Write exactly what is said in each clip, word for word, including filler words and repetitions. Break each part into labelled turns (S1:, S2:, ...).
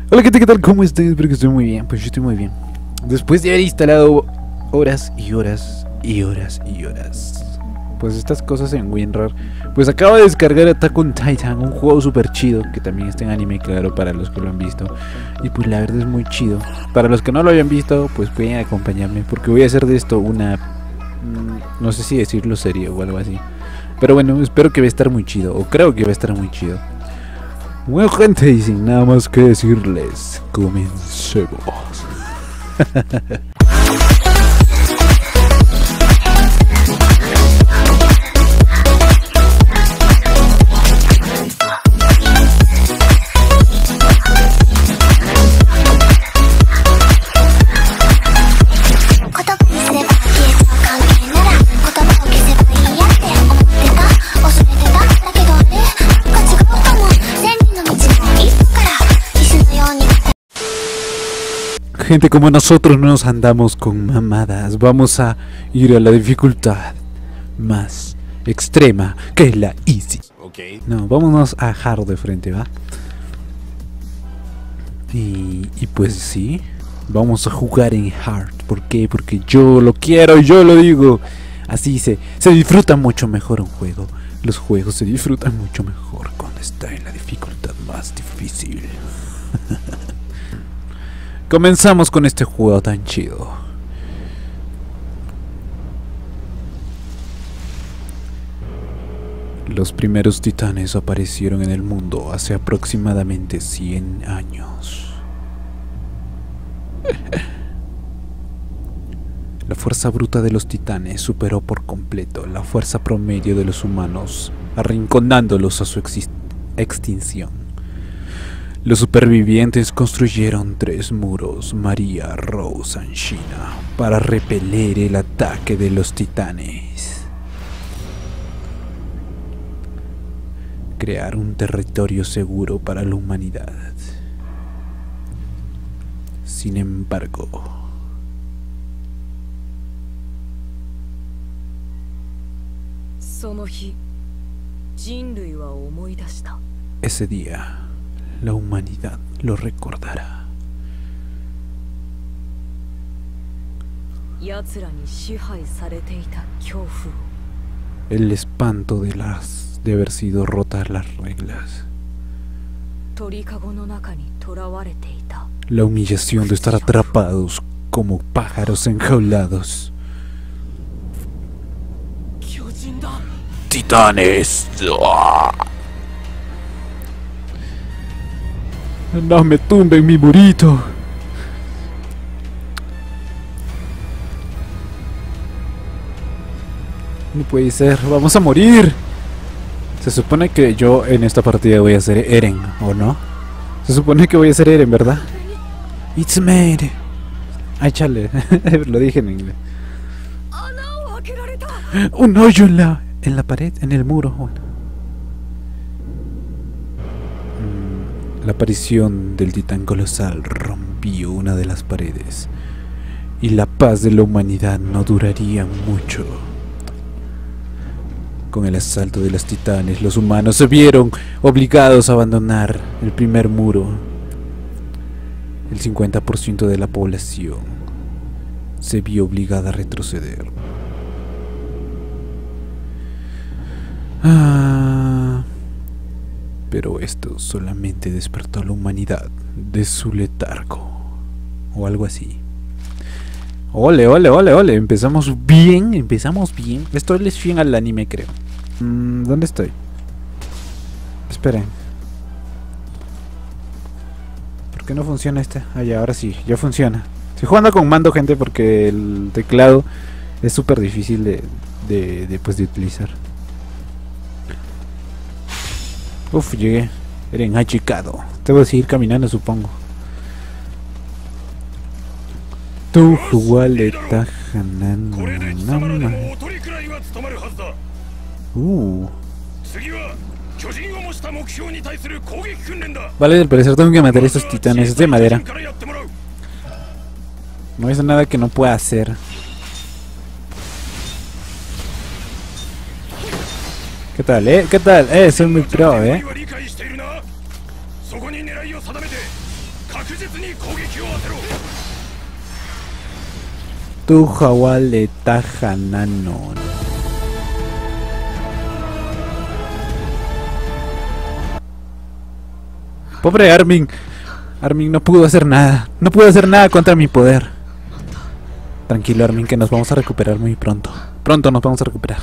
S1: Hola gente, ¿qué tal? ¿Cómo están? Espero que estén muy bien. Pues yo estoy muy bien. Después de haber instalado horas y horas y horas y horas pues estas cosas en WinRAR, pues acabo de descargar Attack on Titan, un juego super chido que también está en anime, claro, para los que lo han visto. Y pues la verdad es muy chido. Para los que no lo hayan visto, pues pueden acompañarme, porque voy a hacer de esto una... Mmm, no sé si decirlo serio o algo así. Pero bueno, espero que va a estar muy chido, o creo que va a estar muy chido. Bueno gente, y sin nada más que decirles, comencemos. Gente como nosotros no nos andamos con mamadas. Vamos a ir a la dificultad más extrema, que es la easy.
S2: Okay.
S1: No, vámonos a hard de frente, ¿va? Y, y pues sí, vamos a jugar en hard. ¿Por qué? Porque yo lo quiero y yo lo digo. Así se, se disfruta mucho mejor un juego. Los juegos se disfrutan mucho mejor cuando está en la dificultad más difícil. Comenzamos con este juego tan chido. Los primeros titanes aparecieron en el mundo hace aproximadamente cien años. La fuerza bruta de los titanes superó por completo la fuerza promedio de los humanos, arrinconándolos a su extinción. Los supervivientes construyeron tres muros, María, Rose y Sheena, para repeler el ataque de los titanes. Crear un territorio seguro para la humanidad. Sin embargo, ese día la humanidad lo recordará. El espanto de las de haber sido rotas las reglas. La humillación de estar atrapados como pájaros enjaulados. ¡Titanes! No me tumben mi murito. No puede ser, vamos a morir. Se supone que yo en esta partida voy a ser Eren, ¿o no? Se supone que voy a ser Eren, ¿verdad? It's made. Ay, chale, lo dije en inglés. Un hoyo en la, en la pared, en el muro. Bueno. La aparición del titán colosal rompió una de las paredes, y la paz de la humanidad no duraría mucho. Con el asalto de los titanes, los humanos se vieron obligados a abandonar el primer muro. El cincuenta por ciento de la población se vio obligada a retroceder. Ah... Pero esto solamente despertó a la humanidad de su letargo. O algo así. Ole, ole, ole, ole. Empezamos bien, empezamos bien. Esto es fin al anime, creo. Mm, ¿Dónde estoy? Esperen. ¿Por qué no funciona este? Ah, ya, ahora sí, ya funciona. Estoy jugando con mando, gente, porque el teclado es súper difícil de, de, de, pues, de utilizar. Uf, llegué. Eren achicado. Tengo que seguir caminando, supongo. Tu jugaleta hanano. Uh. Vale, al parecer tengo que matar a estos titanes de madera. No es nada que no pueda hacer. ¿Qué tal, eh? ¿Qué tal? Eh, soy muy pro, eh. Tu Hawale Tajananon. Pobre Armin. Armin no pudo hacer nada. No pudo hacer nada contra mi poder. Tranquilo, Armin, que nos vamos a recuperar muy pronto. Pronto nos vamos a recuperar.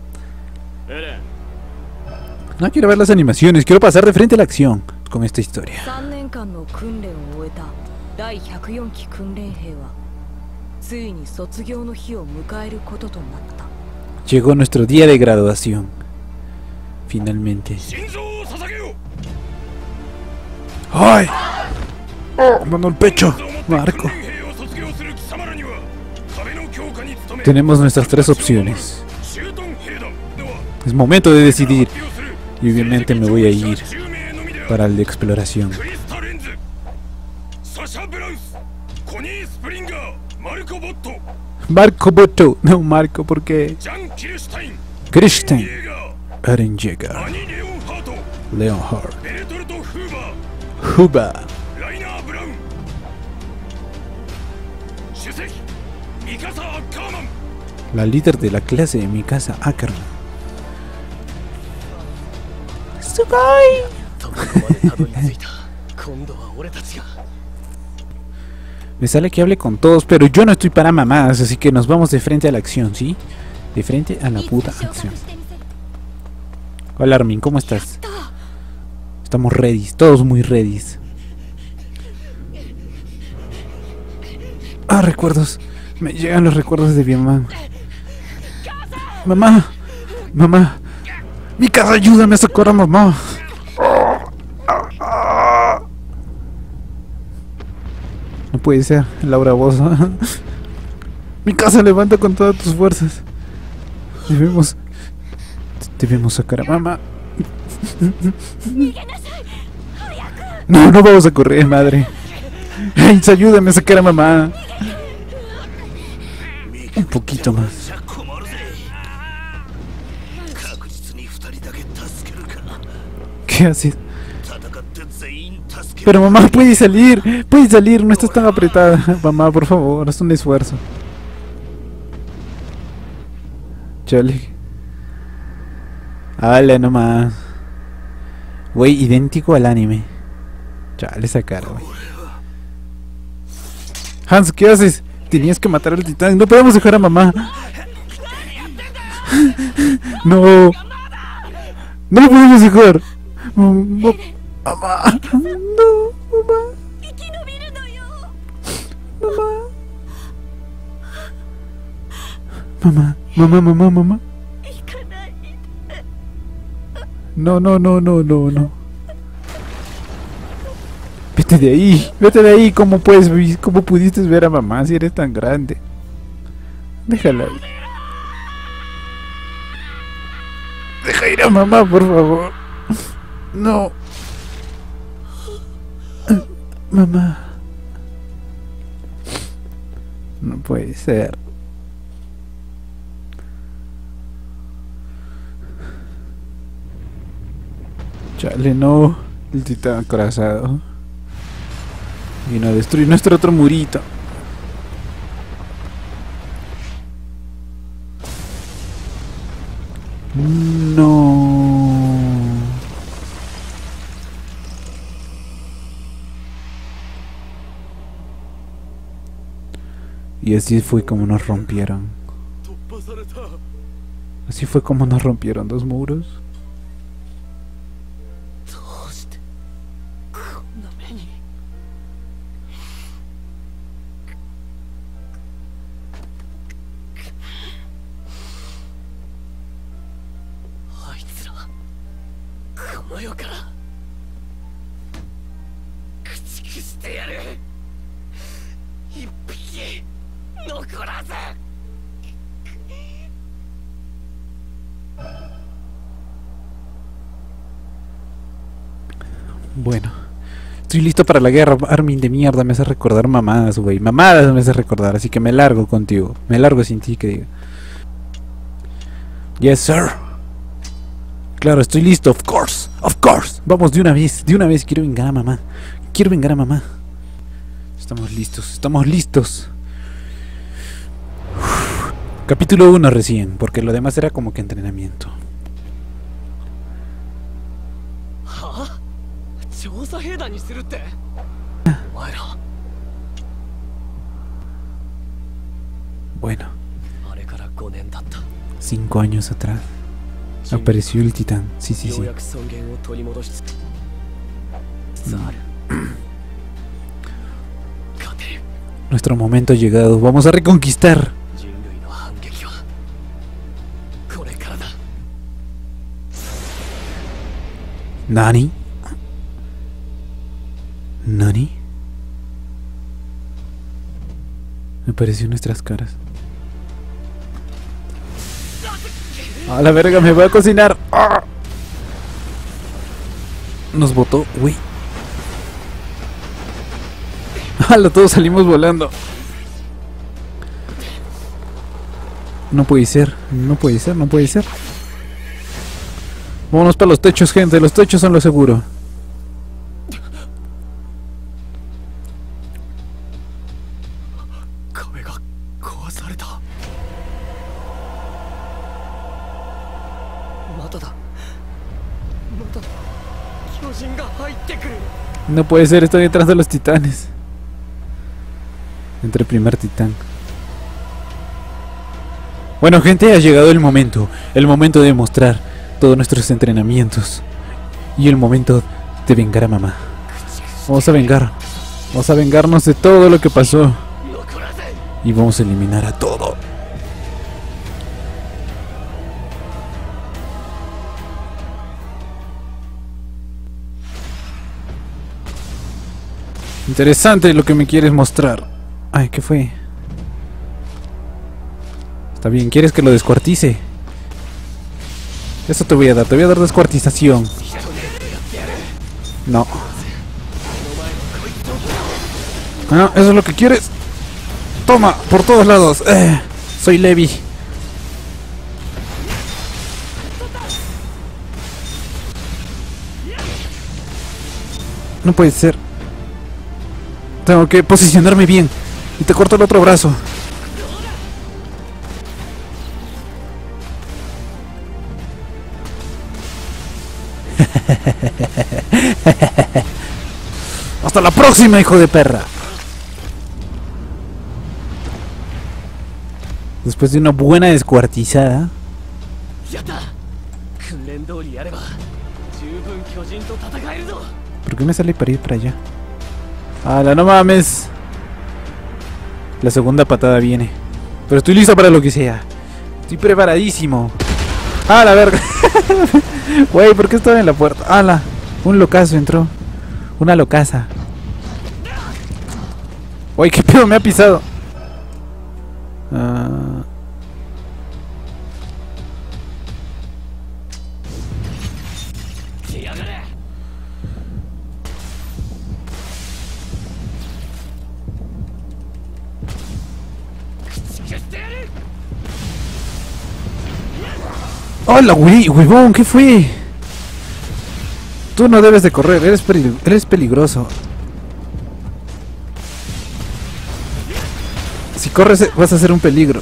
S1: No quiero ver las animaciones. Quiero pasar de frente a la acción con esta historia. Llegó nuestro día de graduación. Finalmente. ¡Ay! Mano el pecho, Marco. Tenemos nuestras tres opciones. Es momento de decidir. Y obviamente me voy a ir para el de exploración. Marco Botto. No, Marco, ¿por qué? Kirstein. Eren Yeager. Leonhardt. Huber. La líder de la clase de Mikasa Ackerman. ¡Sugoi! Me sale que hable con todos, pero yo no estoy para mamadas, así que nos vamos de frente a la acción, ¿sí? De frente a la puta acción. Hola Armin, ¿cómo estás? Estamos ready, todos muy ready. Ah, recuerdos. Me llegan los recuerdos de mi mamá. Mamá, mamá. Mikasa, ayúdame a socorrer a mamá. No puede ser, Laura Bozo. Mikasa, levanta con todas tus fuerzas. Debemos... Debemos sacar a mamá. No, no vamos a correr, madre. Ay, ayúdame a sacar a mamá. Un poquito más. ¿Qué haces? Pero mamá, puede salir. Puede salir, no estás tan apretada. Mamá, por favor, haz un esfuerzo. Chale. Hala nomás. Güey, idéntico al anime. Chale esa cara, güey. Hans, ¿qué haces? Tenías que matar al titán. No podemos dejar a mamá. No. No lo podemos dejar. Mamá. Mamá. No, mamá. Mamá. Mamá, mamá, mamá, mamá. No, no, no, no, no, no. Vete de ahí, vete de ahí. ¿Cómo puedes, cómo pudiste ver a mamá si eres tan grande? Déjala ahí. Deja ir a mamá, por favor. No. Mamá. No puede ser. Chale, no. El titán acorazado vino a destruir nuestro otro murito. No. Y así fue como nos rompieron. Así fue como nos rompieron dos muros. Bueno, estoy listo para la guerra. Armin de mierda, me hace recordar mamadas, güey. Mamadas me hace recordar, así que me largo contigo. Me largo sin ti, que diga. Yes, sir. Claro, estoy listo, of course, of course. Vamos de una vez, de una vez quiero vengar a mamá. Quiero vengar a mamá. Estamos listos, estamos listos. Uf. Capítulo uno recién, porque lo demás era como que entrenamiento. Bueno, cinco años atrás apareció el titán. Sí, sí, sí. Nuestro momento ha llegado. Vamos a reconquistar. ¿Nani? ¿Nani? Me pareció nuestras caras. A la verga, me voy a cocinar. ¡Ah! Nos botó, güey. ¡Hala! Todos salimos volando. No puede ser, no puede ser, no puede ser. Vámonos para los techos, gente. Los techos son lo seguro. No puede ser, estoy detrás de los titanes. Entre el primer titán. Bueno, gente, ha llegado el momento. El momento de mostrar todos nuestros entrenamientos. Y el momento de vengar a mamá. Vamos a vengar. Vamos a vengarnos de todo lo que pasó. Y vamos a eliminar a todo. Interesante lo que me quieres mostrar. Ay, ¿qué fue? Está bien, ¿quieres que lo descuartice? Eso te voy a dar, te voy a dar descuartización. No. Ah, ¿eso es lo que quieres? Toma, por todos lados. Eh, soy Levi. No puede ser. Tengo que posicionarme bien. Y te corto el otro brazo. Hasta la próxima, hijo de perra. Después de una buena descuartizada. ¿Por qué me sale para ir para allá? ¡Hala, no mames! La segunda patada viene. Pero estoy listo para lo que sea. Estoy preparadísimo. ¡Ah, la verga! Güey, ¿por qué estaba en la puerta? ¡Hala! Un locazo entró. Una locaza. Güey, ¿qué pedo me ha pisado? Uh... ¡Hola, güey! ¡Huevón! ¿Qué fue? Tú no debes de correr, eres, pelig eres peligroso. Si corres vas a ser un peligro.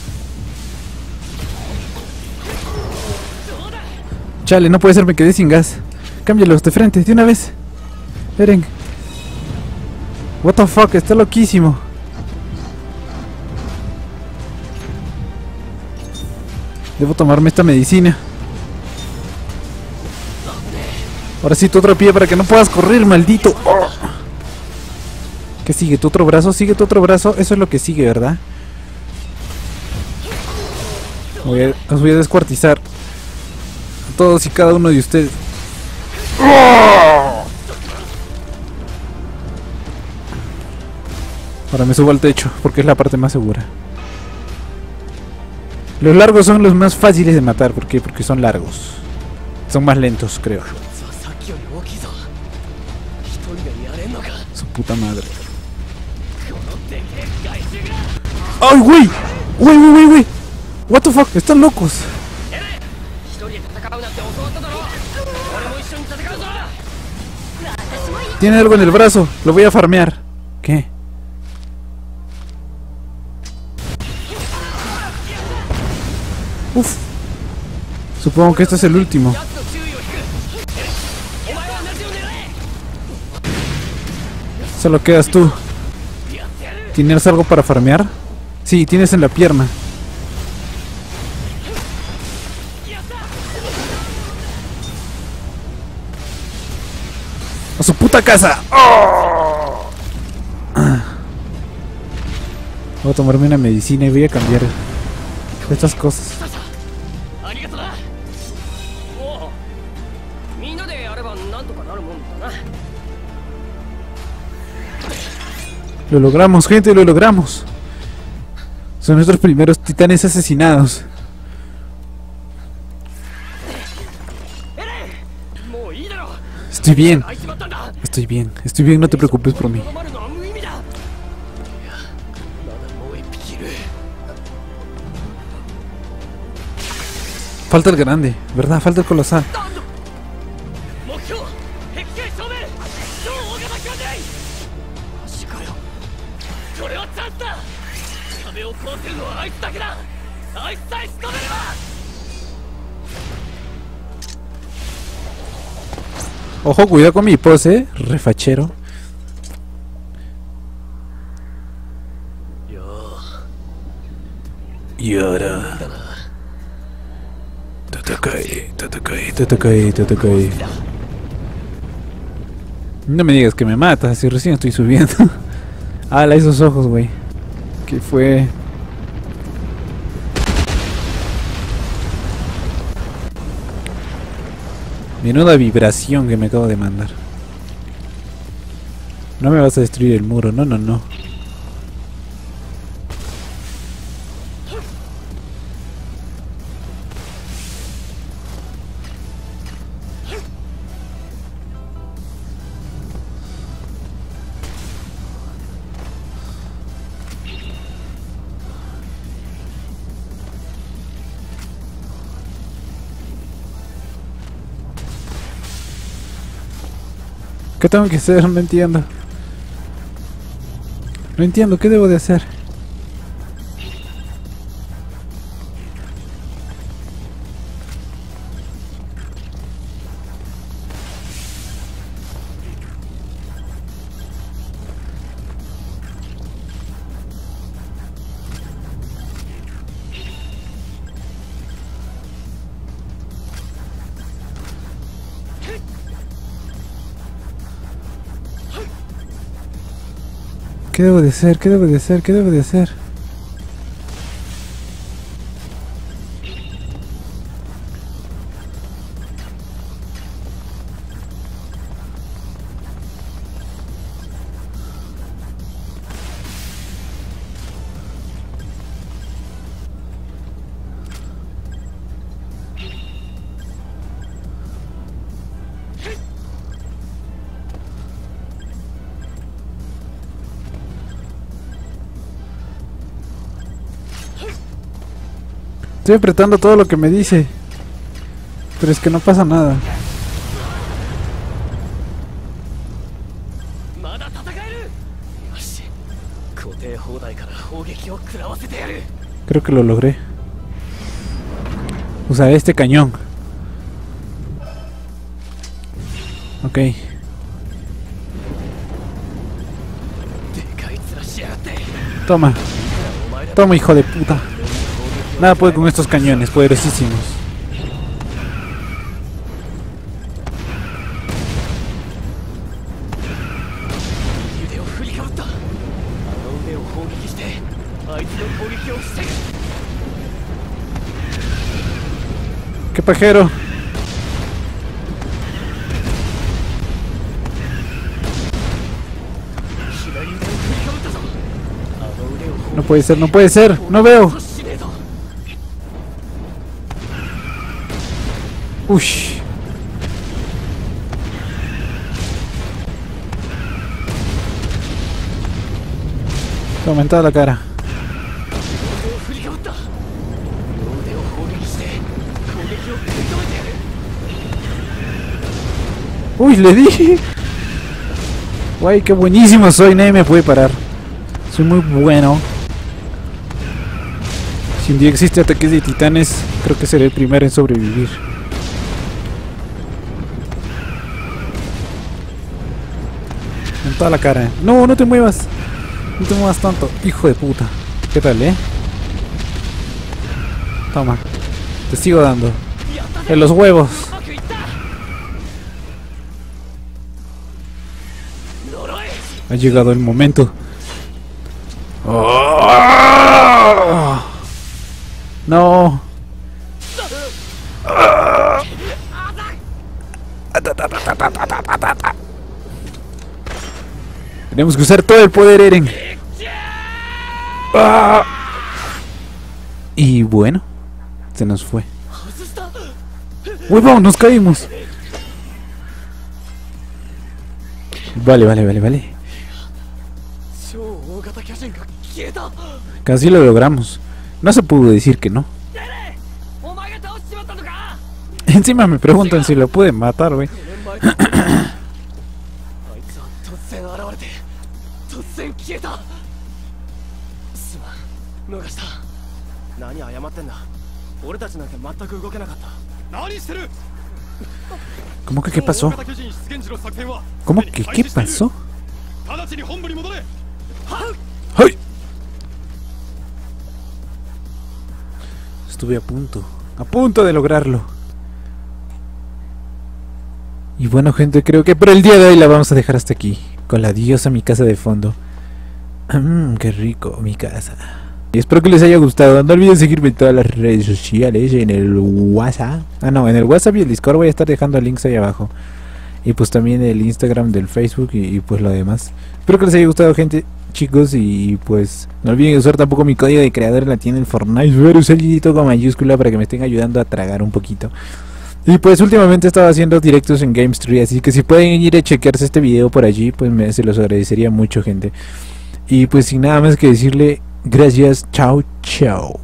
S1: Chale, no puede ser, me quedé sin gas. Cámbialos de frente, de una vez. Eren. What the fuck, está loquísimo. Debo tomarme esta medicina. Ahora sí, tu otro pie para que no puedas correr, maldito. Oh. ¿Qué sigue? ¿Tu otro brazo? ¿Sigue tu otro brazo? Eso es lo que sigue, ¿verdad? Voy a, los voy a descuartizar a todos y cada uno de ustedes. Oh. Ahora me subo al techo, porque es la parte más segura. Los largos son los más fáciles de matar. ¿Por qué? Porque son largos. Son más lentos, creo. Su puta madre. ¡Ay, güey! ¡Güey, güey, güey, güey! What the fuck, están locos. Tiene algo en el brazo, lo voy a farmear. ¿Qué? Uf. Supongo que este es el último. Solo quedas tú. ¿Tienes algo para farmear? Sí, tienes en la pierna. ¡A su puta casa! ¡Oh! Voy a tomarme una medicina y voy a cambiar estas cosas. Lo logramos, gente, lo logramos. Son nuestros primeros titanes asesinados. Estoy bien. Estoy bien, estoy bien, no te preocupes por mí. Falta el grande, ¿verdad? Falta el colosal. Ojo, cuidado con mi pose, refachero. Y ahora... Tatakai, Tatakai, Tatakai, Tatakai. No me digas que me matas, si recién estoy subiendo. Ala, esos ojos, güey. ¿Qué fue? Menuda vibración que me acabo de mandar. No me vas a destruir el muro, no, no, no. ¿Qué tengo que hacer? No entiendo. No entiendo, ¿qué debo de hacer? ¿Qué debo de hacer? ¿Qué debo de hacer? ¿Qué debo de hacer? Estoy apretando todo lo que me dice, pero es que no pasa nada. Creo que lo logré. Usaré este cañón. Ok. Toma. Toma, hijo de puta. Nada puede con estos cañones poderosísimos. ¡Qué pajero! No puede ser, no puede ser, no veo. Ush. Toma en toda la cara. Uy, le di. Guay, qué buenísimo soy, nadie me puede parar. Soy muy bueno. Si un día existe ataques de titanes, creo que seré el primero en sobrevivir. En toda la cara. No, no te muevas. No te muevas tanto. Hijo de puta. ¿Qué tal, eh? Toma. Te sigo dando. En los huevos. Ha llegado el momento. Oh. No. Tenemos que usar todo el poder, Eren. Ah. Y bueno, se nos fue. ¡Huevón! Nos caímos. Vale, vale, vale, vale. Casi lo logramos. No se pudo decir que no. Encima me preguntan si lo pueden matar, güey. ¿Cómo que qué pasó? ¿Cómo que qué pasó? ¡Ay! Estuve a punto, a punto de lograrlo. Y bueno, gente, creo que por el día de hoy la vamos a dejar hasta aquí, con la diosa mi casa de fondo. Mmm, qué rico, mi casa. Y espero que les haya gustado. No olviden seguirme en todas las redes sociales, en el WhatsApp. Ah, no, en el WhatsApp y el Discord voy a estar dejando links ahí abajo. Y pues también el Instagram del Facebook y, y pues lo demás. Espero que les haya gustado, gente, chicos. Y pues no olviden usar tampoco mi código de creador en la tienda del Fortnite. Pero usar el dedito con mayúscula para que me estén ayudando a tragar un poquito. Y pues últimamente he estado haciendo directos en GameStreet, así que si pueden ir a chequearse este video por allí, pues me, se los agradecería mucho, gente. Y pues sin nada más que decirle, gracias, chao, chao.